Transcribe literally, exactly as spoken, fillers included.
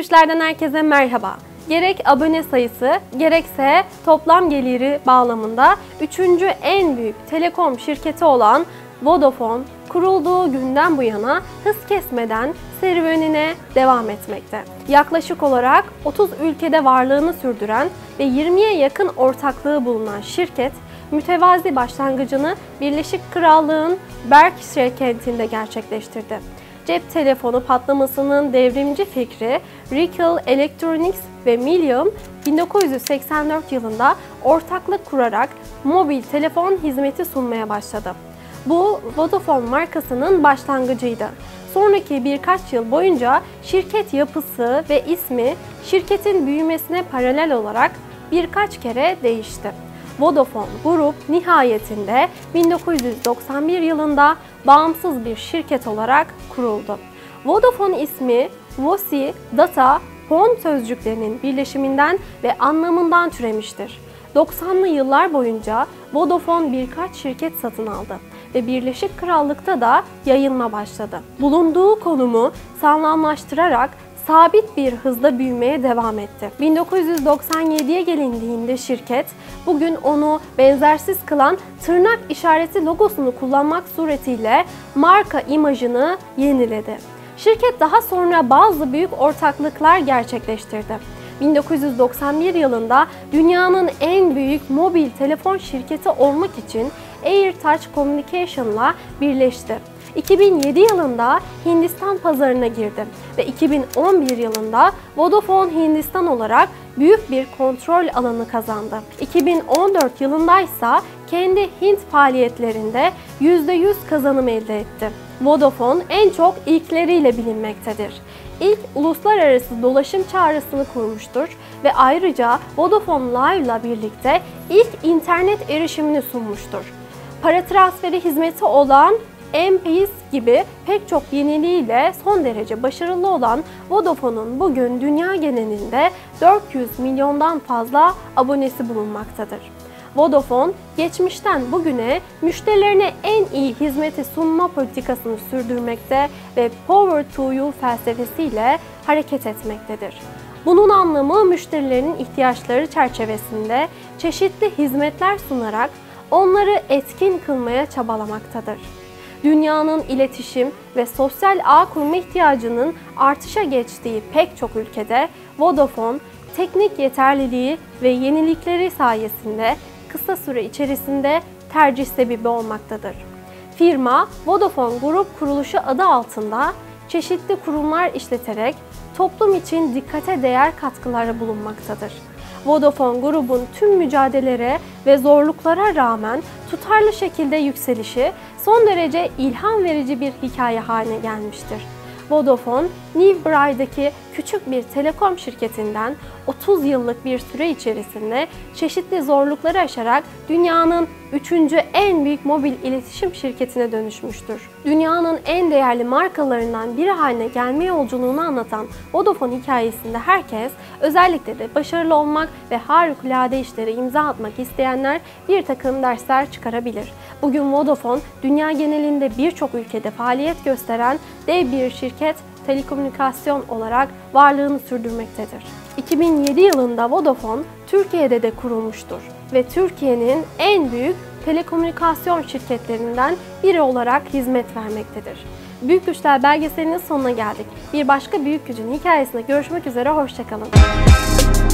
Güçler'den herkese merhaba. Gerek abone sayısı gerekse toplam geliri bağlamında üçüncü en büyük telekom şirketi olan Vodafone kurulduğu günden bu yana hız kesmeden serüvenine devam etmekte. Yaklaşık olarak otuz ülkede varlığını sürdüren ve yirmiye yakın ortaklığı bulunan şirket, mütevazi başlangıcını Birleşik Krallık'ın Berkshire kentinde gerçekleştirdi. Cep telefonu patlamasının devrimci fikri Rickel Electronics ve Millium bin dokuz yüz seksen dört yılında ortaklık kurarak mobil telefon hizmeti sunmaya başladı. Bu Vodafone markasının başlangıcıydı. Sonraki birkaç yıl boyunca şirket yapısı ve ismi şirketin büyümesine paralel olarak birkaç kere değişti. Vodafone Group nihayetinde bin dokuz yüz doksan bir yılında bağımsız bir şirket olarak kuruldu. Vodafone ismi Voci, Data, Phone sözcüklerinin birleşiminden ve anlamından türemiştir. doksanlı yıllar boyunca Vodafone birkaç şirket satın aldı ve Birleşik Krallık'ta da yayılma başladı. Bulunduğu konumu sağlamlaştırarak sabit bir hızla büyümeye devam etti. bin dokuz yüz doksan yediye gelindiğinde şirket, bugün onu benzersiz kılan tırnak işareti logosunu kullanmak suretiyle marka imajını yeniledi. Şirket daha sonra bazı büyük ortaklıklar gerçekleştirdi. bin dokuz yüz doksan bir yılında dünyanın en büyük mobil telefon şirketi olmak için AirTouch Communication'la birleşti. iki bin yedi yılında Hindistan pazarına girdi ve iki bin on bir yılında Vodafone Hindistan olarak büyük bir kontrol alanı kazandı. iki bin on dört yılında ise kendi Hint faaliyetlerinde yüzde yüz kazanım elde etti. Vodafone en çok ilkleriyle bilinmektedir. İlk uluslararası dolaşım çağrısını kurmuştur ve ayrıca Vodafone Live ile birlikte ilk internet erişimini sunmuştur. Para transferi hizmeti olan M-Pes gibi pek çok yeniliğiyle son derece başarılı olan Vodafone'un bugün dünya genelinde dört yüz milyondan fazla abonesi bulunmaktadır. Vodafone, geçmişten bugüne müşterilerine en iyi hizmeti sunma politikasını sürdürmekte ve Power to You felsefesiyle hareket etmektedir. Bunun anlamı müşterilerin ihtiyaçları çerçevesinde çeşitli hizmetler sunarak onları etkin kılmaya çabalamaktadır. Dünyanın iletişim ve sosyal ağ kurma ihtiyacının artışa geçtiği pek çok ülkede Vodafone, teknik yeterliliği ve yenilikleri sayesinde kısa süre içerisinde tercih sebebi olmaktadır. Firma, Vodafone Group kuruluşu adı altında çeşitli kurumlar işleterek toplum için dikkate değer katkılarda bulunmaktadır. Vodafone Group'un tüm mücadelelere ve zorluklara rağmen tutarlı şekilde yükselişi son derece ilham verici bir hikaye haline gelmiştir. Vodafone, New Bride'daki küçük bir telekom şirketinden otuz yıllık bir süre içerisinde çeşitli zorlukları aşarak dünyanın üçüncü en büyük mobil iletişim şirketine dönüşmüştür. Dünyanın en değerli markalarından biri haline gelme yolculuğunu anlatan Vodafone hikayesinde herkes, özellikle de başarılı olmak ve harikulade işlere imza atmak isteyenler bir takım dersler çıkarabilir. Bugün Vodafone, dünya genelinde birçok ülkede faaliyet gösteren dev bir şirket, telekomünikasyon olarak varlığını sürdürmektedir. iki bin yedi yılında Vodafone, Türkiye'de de kurulmuştur ve Türkiye'nin en büyük telekomünikasyon şirketlerinden biri olarak hizmet vermektedir. Büyük Güçler belgeselinin sonuna geldik. Bir başka büyük gücün hikayesinde görüşmek üzere, hoşça kalın.